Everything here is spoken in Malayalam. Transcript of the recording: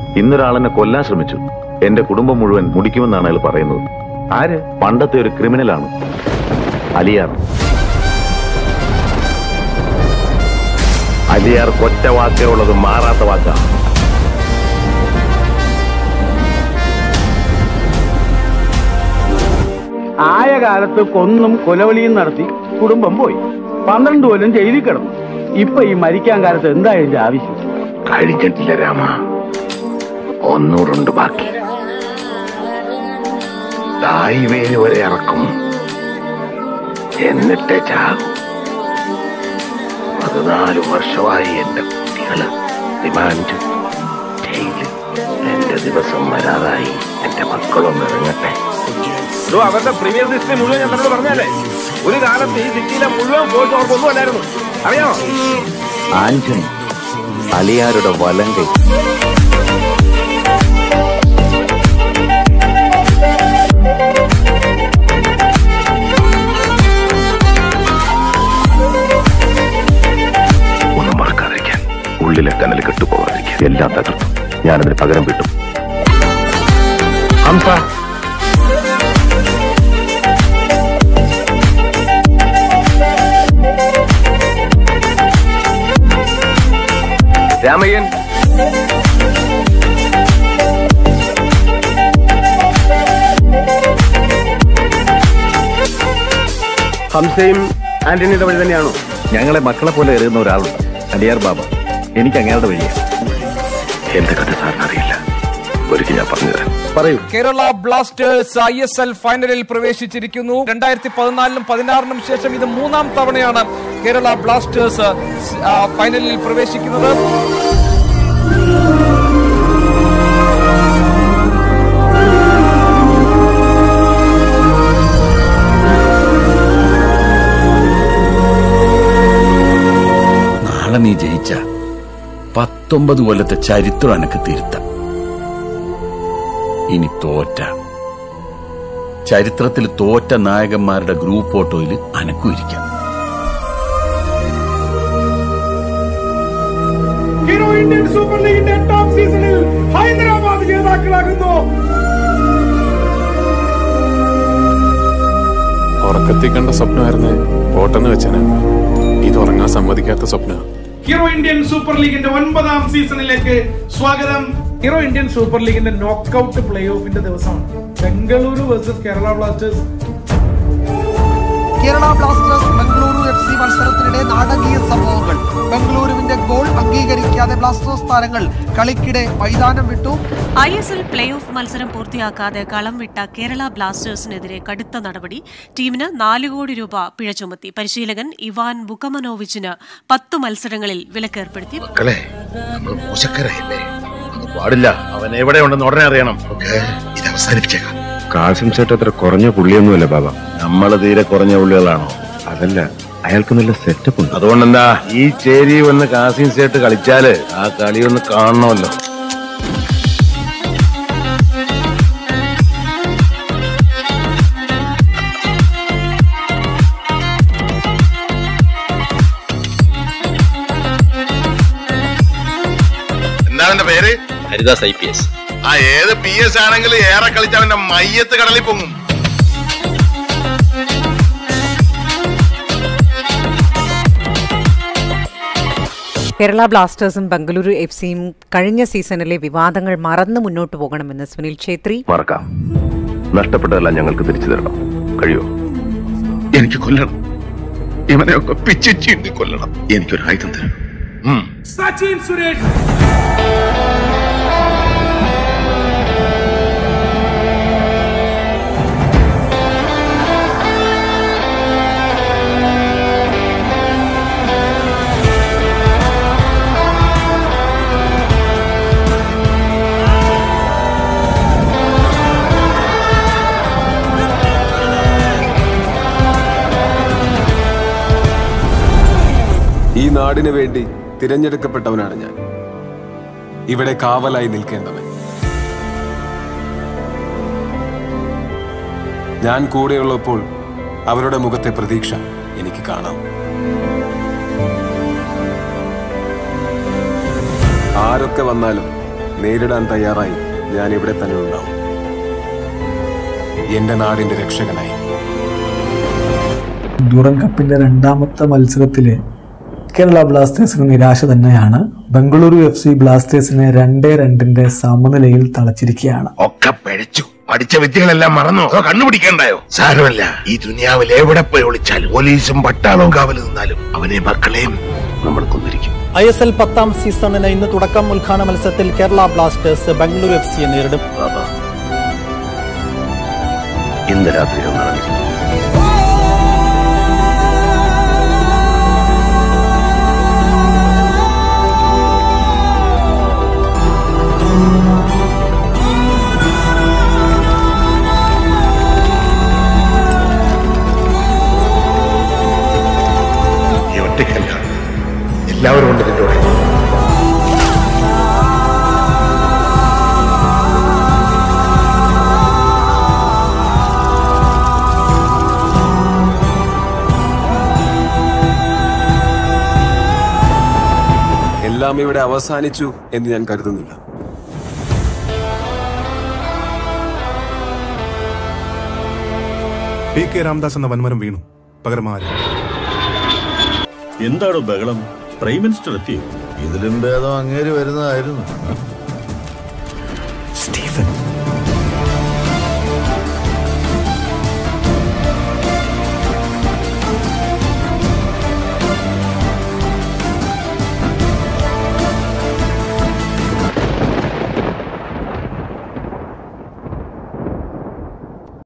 ഇന്നൊരാളെന്നെ കൊല്ലാൻ ശ്രമിച്ചു. എന്റെ കുടുംബം മുഴുവൻ മുടിക്കുമെന്നാണ് അയാൾ പറയുന്നത്. ആര്? പണ്ടത്തെ ഒരു ക്രിമിനലാണ്, അലിയാർ. അലിയാർ കൊറ്റ വാക്കേ ഉള്ളത്, മാറാത്ത വാക്കാണ്. ആയ കാലത്ത് കൊന്നും കൊലവിളിയും നടത്തി കുടുംബം പോയി. 12 കൊല്ലം ജയിലിൽ കിടന്നു. ഇപ്പൊ ഈ മരിക്കാൻ കാലത്ത് എന്താ ഇതിന്റെ ആവശ്യം? കഴിഞ്ഞിട്ടില്ല രാമ, ഒന്നൂറുണ്ട് ബാക്കി. തായ്വേര് വരെ ഇറക്കും, എന്നിട്ട് ചാകും. 14 വർഷമായി എന്റെ കുട്ടികള് റിമാൻഡ്, ജയില്. എന്റെ ദിവസം വരാതായി. എന്റെ മക്കളൊന്നും ഇറങ്ങട്ടെ. അവരുടെ പ്രീമിയർ ലിസ്റ്റ് മുഴുവൻ ഞാൻ എന്നോട് പറഞ്ഞാലേ, ഒരു കാലത്ത് ഈ സിറ്റിയിലെ മുഴുവൻ പോയിട്ട് അവർക്കൊന്നും അല്ലായിരുന്നു, അറിയാമോ? ആന്റണി അലിയാരുടെ വലങ്കൈ. ഒന്നും മറക്കാതിരിക്കാൻ, ഉള്ളിലെ കനൽ കെട്ടുപോകാതിരിക്കാൻ. എല്ലാം തകർത്തു. ഞാനതിന് പകരം വിട്ടു. ഹംസ, രാമയ്യൻ, ഹംസയും ആന്റണിയുടെ വഴി തന്നെയാണോ? ഞങ്ങളെ മക്കളെ പോലെ എറിയുന്ന ഒരാളുണ്ട്, അലിയാർ ബാബ. എനിക്ക് അങ്ങയുടെ വഴിയാണ്. എന്റെ കഥ സാറിന് അറിയില്ല, ഒരിക്കൽ ഞാൻ പറഞ്ഞുതരാം. പറയൂ. കേരള ബ്ലാസ്റ്റേഴ്സ് ISL ഫൈനലിൽ പ്രവേശിച്ചിരിക്കുന്നു. 2014-ലും 16-നും ശേഷം ഇത് 3-ാം തവണയാണ് കേരള ബ്ലാസ്റ്റേഴ്സ് ഫൈനലിൽ പ്രവേശിക്കുന്നത്. നാളെ നീ ജയിച്ച 19 കൊല്ലത്തെ ചരിത്രം എനക്ക് തിരുത്താം. ഇനി തോറ്റ ചരിത്രത്തിൽ തോറ്റ നായകന്മാരുടെ ഗ്രൂപ്പ് ഫോട്ടോയിൽ അനക്കും ഇരിക്കാം. ഇന്ത്യൻ സൂപ്പർ ലീഗിന്റെ 8ാം സീസണിൽ ഹൈദരാബാദ് ജേതാക്കളാകുന്നു. ഉറക്കത്തിൽ കണ്ട സ്വപ്നമായിരുന്നു ഓട്ടെന്ന് വെച്ചാണ്. ഇത് ഉറങ്ങാൻ സമ്മതിക്കാത്ത സ്വപ്ന. ഹീറോ ഇന്ത്യൻ സൂപ്പർ ലീഗിന്റെ 9ാം സീസണിലേക്ക് സ്വാഗതം. ഹീറോ ഇന്ത്യൻ സൂപ്പർ ലീഗിന്റെ നോക്കൌട്ട് പ്ലേ ഓഫിന്റെ ദിവസമാണ്. Bengaluru versus Kerala Blasters. Kerala Blasters Bengaluru FC മത്സരത്തിനിടെ നാടകീയ സംഭവങ്ങൾ. ബംഗളൂരുവിന്റെ ഗോൾ അംഗീകരിക്കാതെ ബ്ലാസ്റ്റേഴ്സ് താരങ്ങൾ കളിക്കിടെ മൈതാനം വിട്ടു. ISL പ്ലേ ഓഫ് മത്സരം പൂർത്തിയാക്കാതെ കളം വിട്ട കേരള ബ്ലാസ്റ്റേഴ്സിനെതിരെ കടുത്ത നടപടി. ടീമിന് 4 കോടി രൂപ പിഴ ചുമത്തി. പരിശീലകൻ ഇവാൻ വുക്കമനോവിച്ചിന് 10 മത്സരങ്ങളിൽ വിലക്കേർപ്പെടുത്തി. പാടില്ല, അവൻ എവിടെ ഉണ്ടെന്ന് ഉടനെ അറിയണം. ഇത് അവസാനിപ്പിച്ചേക്കാം. കാസിം ചേട്ടൻ അത്ര കുറഞ്ഞ പുള്ളിയൊന്നുമല്ല ബാബ. നമ്മള് തീരെ കുറഞ്ഞ പുള്ളികളാണോ? അതല്ല, അയാൾക്ക് നല്ല സെറ്റപ്പ് ഉണ്ട്. അതുകൊണ്ടെന്താ, ഈ ചേരി വന്ന് കാസിം ചേട്ട് കളിച്ചാല് ആ കളി ഒന്ന് കാണണമല്ലോ. എന്താണ് പേര്? ഹരിദാസ് IPS. ആ ഏത് PS ആണെങ്കിലും ഏറെ കളിച്ചവന്റെ മയ്യത്ത് കടലിൽ പൊങ്ങും. കേരള ബ്ലാസ്റ്റേഴ്സും ബംഗളൂരു FCയും കഴിഞ്ഞ സീസണിലെ വിവാദങ്ങൾ മറന്നു മുന്നോട്ട് പോകണമെന്ന് സുനിൽ ഛേത്രി. മറക്കാം, നഷ്ടപ്പെട്ടതെല്ലാം ഞങ്ങൾക്ക് തിരിച്ചു തരണം. കഴിയോ? എനിക്ക് കൊല്ലണം, ഇവനെയൊക്കെ പിച്ചിട്ട് കൊല്ലണം. എനിക്കൊരു ആയുധം തരണം. സച്ചിൻ സുരേഷ്. ഈ നാടിന് വേണ്ടി തിരഞ്ഞെടുക്കപ്പെട്ടവനാണ് ഞാൻ. ഇവിടെ കാവലായി നിൽക്കേണ്ടവൻ. ഞാൻ കൂടെയുള്ളപ്പോൾ അവരുടെ മുഖത്തെ പ്രതീക്ഷ എനിക്ക് കാണാം. ആരൊക്കെ വന്നാലും നേരിടാൻ തയ്യാറായി ഞാൻ ഇവിടെ തന്നെ ഉണ്ടാവും, എന്റെ നാടിന്റെ രക്ഷകനായി. ഡ്യൂറൻ കപ്പിന്റെ രണ്ടാമത്തെ മത്സരത്തില് കേരള ബ്ലാസ്റ്റേഴ്സിന് നിരാശ തന്നെയാണ്. ബംഗളൂരു FC ബ്ലാസ്റ്റേഴ്സിനെ 2-2 സമനിലയിൽ തളച്ചിരിക്കുകയാണ്. ഒക്കെ പിഴച്ചു. പഠിച്ച വിദ്യകളെല്ലാം മറന്നോ? കണ്ടുപിടിക്കണ്ടായോ? സാരമല്ല, ഈ ദുനിയാവിൽ എവിടെ പോയി ഒളിച്ചാലും പോലീസും പട്ടാളവും കാവല് നിന്നാലും അവനെ മക്കളെയും നമ്മൾ കൊന്നിരിക്കും. ISL 10ാം സീസണിന് ഇന്ന് തുടക്കം. ഉദ്ഘാടന മത്സരത്തിൽ കേരള ബ്ലാസ്റ്റേഴ്സ് ബംഗളൂരു FCയെ നേരിടും. ഇന്ന് രാത്രി എല്ലാവരും ഉണ്ട് നിന്റെ കൂടെ. എല്ലാം ഇവിടെ അവസാനിച്ചു എന്ന് ഞാൻ കരുതുന്നില്ല. PK രാംദാസ് എന്ന വൻമരം വീണു. പകരം ആര്? എന്താണോ ബഹളം? പ്രൈം മിനിസ്റ്റർ എത്തിയോ? ഇതിലും ഭേദം അങ്ങേര് വരുന്നതായിരുന്നു.